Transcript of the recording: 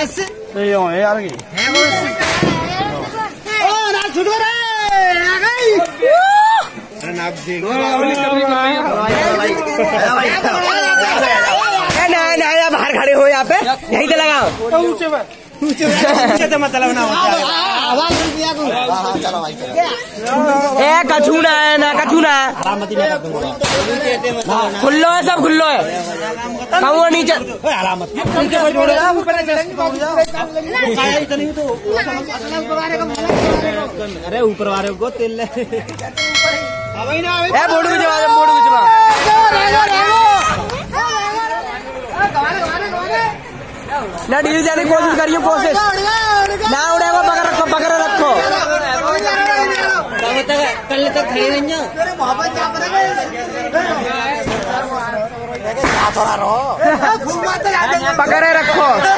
ऐसे ये हो यार की है वो ओ ना छुटो रे आ गई अरे नाक देख ना या बाहर खड़े हो यहाँ पे यहीं से लगाओ ऊंचे ऊंचे मतलब ना आवाज दिया को हां चलो भाई ए कछूना है ना कछूना हरामती ना खुल्लो है सब खुल्लो है कौन नीचे ओए हरामत नीचे कोई छोड़े ऊपर इतनी तो अरे ऊपर वाले को तेल ले अबे ना ए बोर्ड में जवा ना डील जाने की कोशिश करिए कोशिश ना उड़ेगा पकड़ रखो कल तक खड़े रहेंगे पकड़े रखो